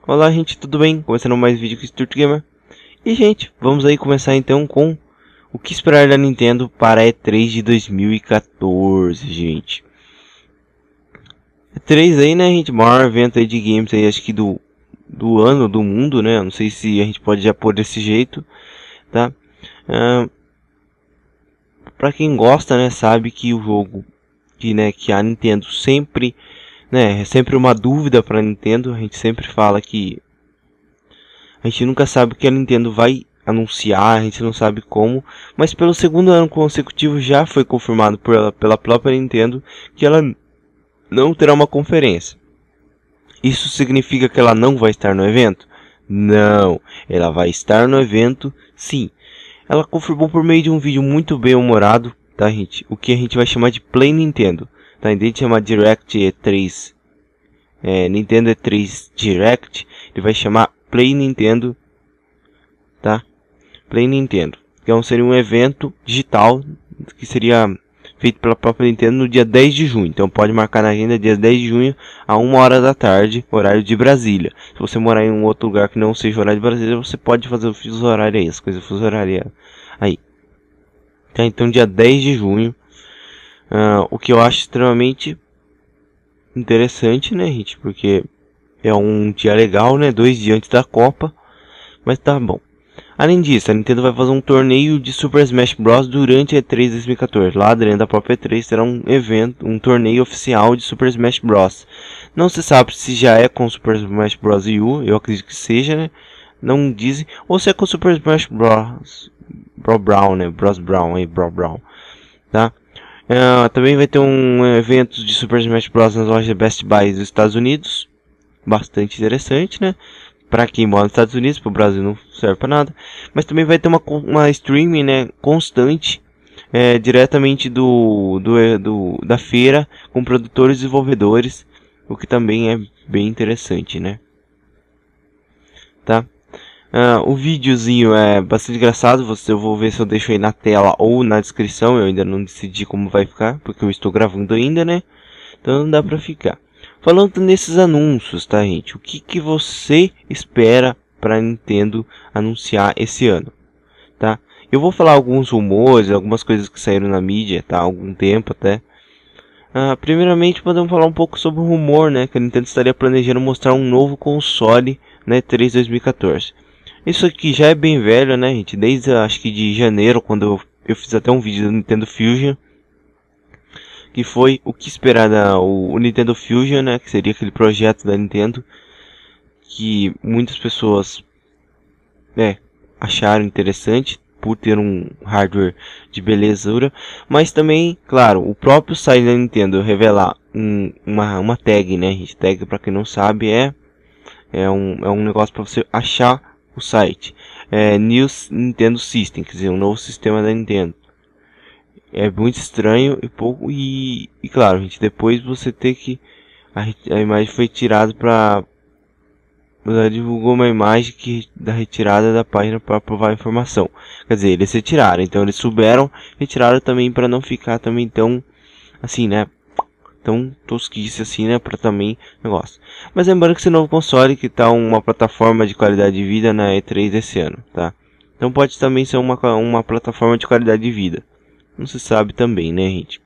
Olá gente, tudo bem? Começando mais vídeo com o Stuart Gamer. E gente, vamos aí começar então com o que esperar da Nintendo para a E3 de 2014, gente. E3 aí, né, gente, maior evento aí de games aí, acho que do ano, do mundo, né, não sei se a gente pode já pôr desse jeito, tá? Pra quem gosta, né, sabe que o jogo, que a Nintendo sempre, né, é sempre uma dúvida pra Nintendo, a gente sempre fala que a gente nunca sabe o que a Nintendo vai anunciar, a gente não sabe como, mas pelo segundo ano consecutivo já foi confirmado pela própria Nintendo que ela não terá uma conferência. Isso significa que ela não vai estar no evento? Não, ela vai estar no evento sim. Ela confirmou por meio de um vídeo muito bem humorado, tá gente? O que a gente vai chamar de Play Nintendo, tá? Em vez de chamar Direct E3, Nintendo E3 Direct, ele vai chamar Play Nintendo, tá? Play Nintendo, que seria um evento digital que seria feito pela própria Nintendo no dia 10 de junho. Então pode marcar na agenda dia 10 de junho a 1 hora da tarde, horário de Brasília. Se você morar em um outro lugar que não seja horário de Brasília, você pode fazer o fuso horário aí, as coisas fuso horário aí. Tá, então dia 10 de junho, o que eu acho extremamente interessante, né, gente, porque é um dia legal, né? 2 dias antes da Copa. Mas tá bom. Além disso, a Nintendo vai fazer um torneio de Super Smash Bros. Durante a E3 2014. Lá dentro da própria E3 terá um evento, um torneio oficial de Super Smash Bros. Não se sabe se já é com Super Smash Bros. U, eu acredito que seja, né? Não dizem. Ou se é com Super Smash Bros. Brown, né? Bros Brown, aí, Bro Brown. Tá? Também vai ter um evento de Super Smash Bros. Nas lojas Best Buy dos Estados Unidos. Bastante interessante, né? Para quem mora nos Estados Unidos, para o Brasil não serve para nada. Mas também vai ter uma streaming, né, constante, diretamente da feira, com produtores e desenvolvedores, o que também é bem interessante, né? Tá? O videozinho é bastante engraçado, eu vou ver se eu deixo aí na tela ou na descrição, eu ainda não decidi como vai ficar, porque eu estou gravando ainda, né? Então não dá para ficar. Falando nesses anúncios, tá, gente? O que você espera para a Nintendo anunciar esse ano, tá? Eu vou falar alguns rumores, algumas coisas que saíram na mídia, tá? Há algum tempo até. Primeiramente, podemos falar um pouco sobre o rumor, né? Que a Nintendo estaria planejando mostrar um novo console na E3 2014. Isso aqui já é bem velho, né, gente? Desde acho que de janeiro, quando eu fiz até um vídeo do Nintendo Fusion. Que foi o que esperar o Nintendo Fusion, né, que seria aquele projeto da Nintendo que muitas pessoas acharam interessante por ter um hardware de belezura, mas também, claro, o próprio site da Nintendo revelar uma tag, né, gente? Tag, para quem não sabe, é um negócio para você achar o site. New Nintendo System, quer dizer, um novo sistema da Nintendo. É muito estranho e pouco e claro, gente, depois você ter que a imagem foi tirada para divulgou uma imagem da retirada da página para provar a informação. Quer dizer, eles retiraram, então eles souberam, retiraram também para não ficar também tão assim, né? Tão tosquice assim, né? Para também negócio. Mas lembrando que esse novo console que tá uma plataforma de qualidade de vida na E3 desse ano, tá? Então pode também ser uma plataforma de qualidade de vida. Não se sabe também, né, gente?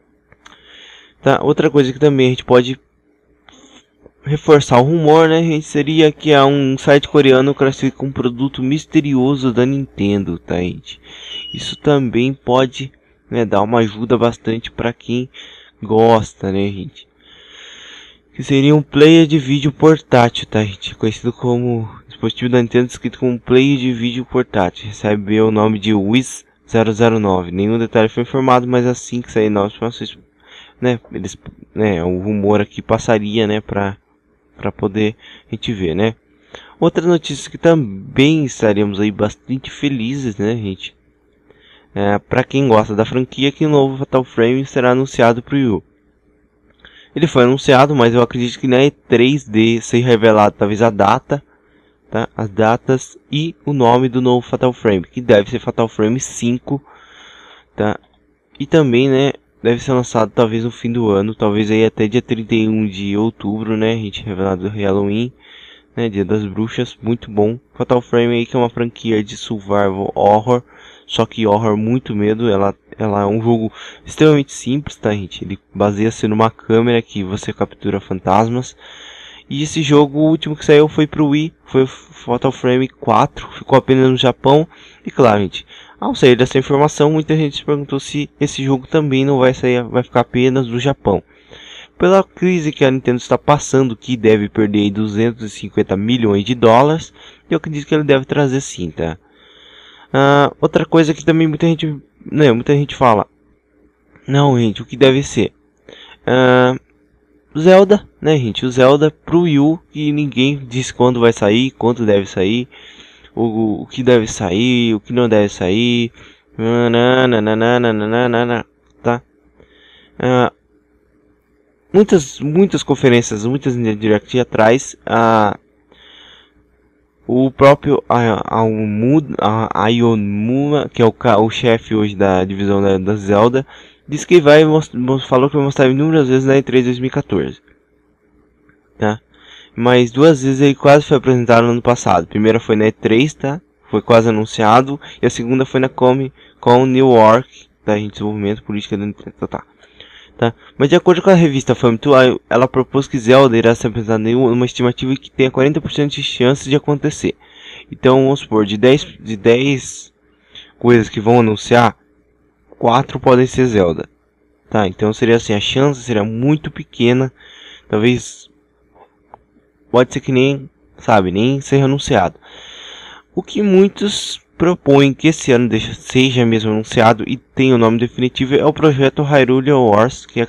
Tá, outra coisa que também a gente pode reforçar o rumor, né, gente, seria que há um site coreano que classifica um produto misterioso da Nintendo, tá, gente? Isso também pode, né, dar uma ajuda bastante para quem gosta, né, gente? Que seria um player de vídeo portátil, tá, gente? Conhecido como dispositivo da Nintendo, escrito como player de vídeo portátil. Recebe o nome de Wiz 009. Nenhum detalhe foi informado, mas assim que sair novas informações, né, o rumor aqui passaria, né, para poder a gente ver, né. Outra notícia que também estaremos aí bastante felizes, né, gente, para quem gosta da franquia, que o novo Fatal Frame será anunciado para o Wii U. Ele foi anunciado, mas eu acredito que na E3D ser revelado talvez a data, tá? As datas e o nome do novo Fatal Frame, que deve ser Fatal Frame 5, tá? E também, né, deve ser lançado talvez no fim do ano, talvez aí até dia 31 de outubro, né, a gente revelado do Halloween, né, Dia das Bruxas, muito bom. Fatal Frame aí, que é uma franquia de survival horror, só que horror muito medo. Ela é um jogo extremamente simples, tá, gente? Ele baseia-se numa câmera que você captura fantasmas. E esse jogo, o último que saiu foi pro Wii, foi o Fatal Frame 4, ficou apenas no Japão. E claro, gente, ao sair dessa informação, muita gente se perguntou se esse jogo também não vai sair, vai ficar apenas no Japão. Pela crise que a Nintendo está passando, que deve perder aí 250 milhões de dólares, eu acredito que ele deve trazer sim, tá? Outra coisa que também muita gente fala, não, gente, o que deve ser? Zelda, né, gente? O Zelda pro Wii U, que ninguém diz quando vai sair, quando deve sair, o que deve sair, o que não deve sair, tá? Muitas conferências, muitas Direct atrás, o próprio Aonuma, que é o chefe hoje da divisão da Zelda, disse que falou que vai mostrar inúmeras vezes na E3 2014, tá? Mas duas vezes ele quase foi apresentado no ano passado. A primeira foi na E3, tá? Foi quase anunciado. E a segunda foi na Comic Con New York, tá? Em desenvolvimento política da Nintendo, tá? Mas de acordo com a revista Famitsu, ela propôs que Zelda irá ser apresentado em uma estimativa que tenha 40% de chances de acontecer. Então, vamos supor, de 10 coisas que vão anunciar, 4 podem ser Zelda, tá? Então seria assim, a chance seria muito pequena, talvez, pode ser que nem seja anunciado. O que muitos propõem que esse ano seja mesmo anunciado e tenha o nome definitivo é o projeto Hyrule Wars, que é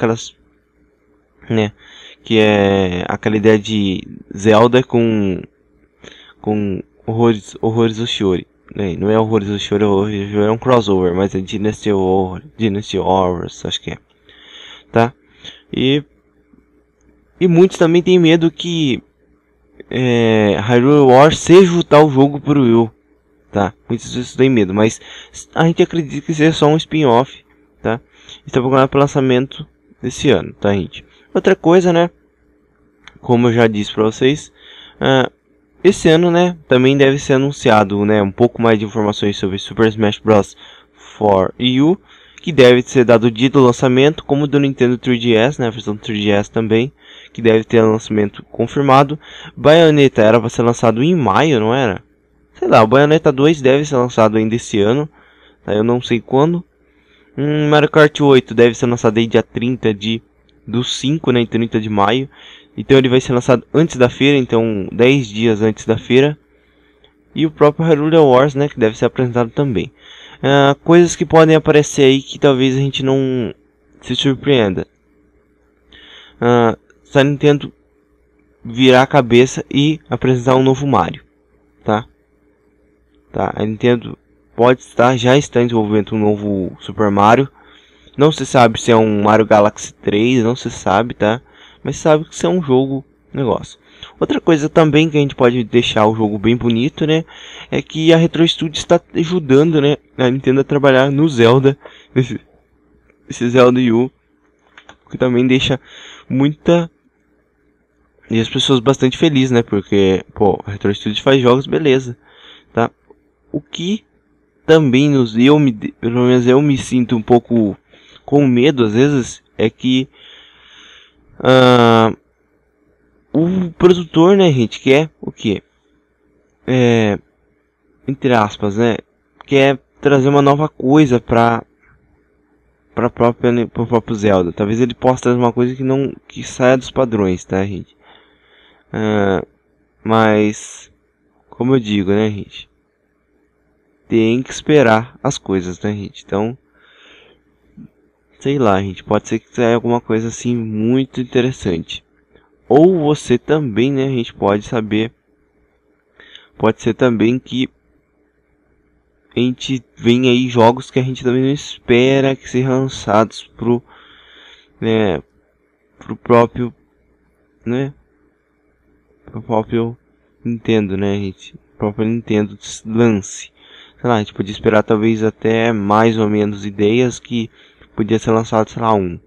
que é aquela ideia de Zelda com horrores do Shiori. Não é Horrores do Shiori, é um crossover, mas é Dynasty Wars, acho que é, tá? E muitos também têm medo que Hyrule Wars seja o tal jogo pro Wii U, tá? Muitos vezes têm medo, mas a gente acredita que seja só um spin-off, tá? Está programado para lançamento desse ano, tá, gente? Outra coisa, né? Como eu já disse para vocês, esse ano, né, também deve ser anunciado, né, um pouco mais de informações sobre Super Smash Bros. For Wii U, que deve ser dado o dia do lançamento, como do Nintendo 3DS, né, a versão 3DS também, que deve ter lançamento confirmado. Bayonetta era para ser lançado em maio, não era? Sei lá, o Bayonetta 2 deve ser lançado ainda esse ano, tá? Eu não sei quando. Mario Kart 8 deve ser lançado aí dia 30 do 5, né, 30 de maio. Então ele vai ser lançado antes da feira, então 10 dias antes da feira. E o próprio Hyrule Wars, né, que deve ser apresentado também. Coisas que podem aparecer aí que talvez a gente não se surpreenda. Se a Nintendo virar a cabeça e apresentar um novo Mario, tá? A Nintendo já está em desenvolvimento um novo Super Mario. Não se sabe se é um Mario Galaxy 3, não se sabe, tá? Mas sabe que isso é um jogo, negócio. Outra coisa também que a gente pode deixar o jogo bem bonito, né? É que a Retro Studios está ajudando, né, a Nintendo a trabalhar no Zelda. Esse Zelda U. Que também deixa e as pessoas bastante felizes, né? Porque, pô, a Retro Studios faz jogos, beleza, tá? O que também pelo menos eu me sinto um pouco com medo às vezes, é que o produtor, né, gente, quer o que? Entre aspas, né, quer trazer uma nova coisa para o próprio Zelda. Talvez ele possa trazer uma coisa que saia dos padrões, tá, gente? Mas, como eu digo, né, gente, tem que esperar as coisas, né, gente? Então, sei lá, gente, pode ser que saia alguma coisa assim muito interessante. Ou você também, né, a gente pode saber. Pode ser também que a gente venha aí jogos que a gente também não espera que sejam lançados pro próprio, né, pro próprio Nintendo, né, gente? O próprio Nintendo lance. Sei lá, a gente podia esperar talvez até mais ou menos ideias que podia ser lançado, sei lá, um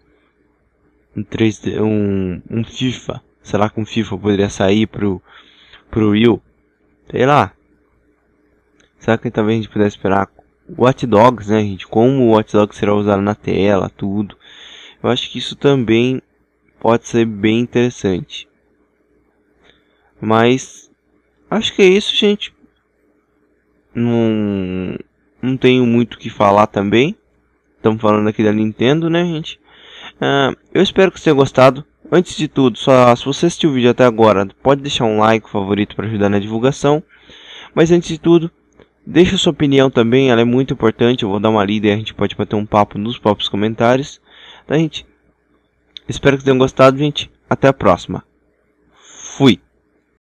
3D, um FIFA. Sei lá, que um FIFA poderia sair pro pro Wii, sei lá. Será que talvez a gente pudesse esperar Watch Dogs, né, gente? Como o Watch Dogs será usado na tela, tudo. Eu acho que isso também pode ser bem interessante. Mas acho que é isso, gente. Não tenho muito o que falar também. Estamos falando aqui da Nintendo, né, gente? Eu espero que você tenha gostado. Antes de tudo, se você assistiu o vídeo até agora, pode deixar um like, favorito para ajudar na divulgação. Mas antes de tudo, deixa sua opinião também, ela é muito importante. Eu vou dar uma lida e a gente pode bater um papo nos próprios comentários. Tá, gente? Espero que tenham gostado, gente. Até a próxima. Fui!